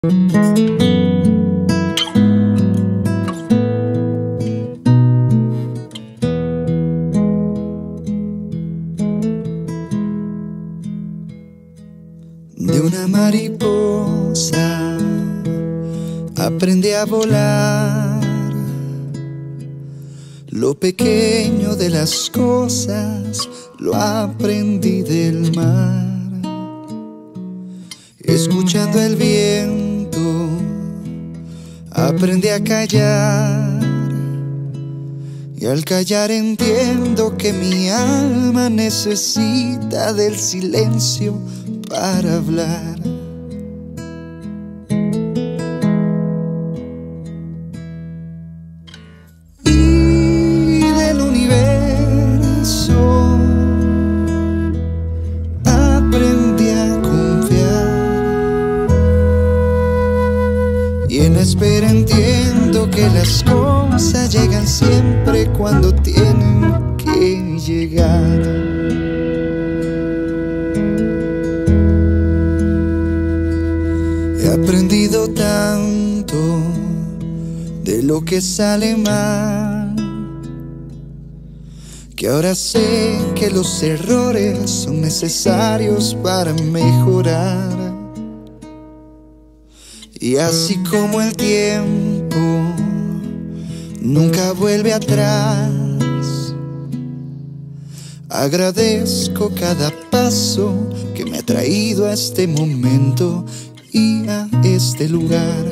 De una mariposa aprendí a volar. Lo pequeño de las cosas lo aprendí del mar. Escuchando el viento aprendí a callar. Y al callar entiendo que mi alma necesita del silencio para hablar. Y del universo aprendí a confiar. Y en la espera entiendo que las cosas llegan siempre cuando tienen que llegar. He aprendido tanto de lo que sale mal, que ahora sé que los errores son necesarios para mejorar. Y así como el tiempo nunca vuelve atrás, agradezco cada paso que me ha traído a este momento y a este lugar.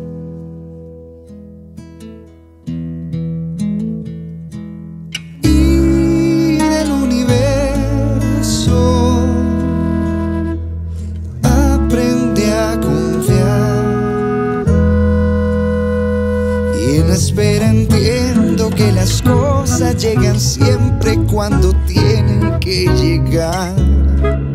Y del universo aprendí a confiar. Y en la espera entiendo que las cosas llegan siempre cuando tienen que llegar.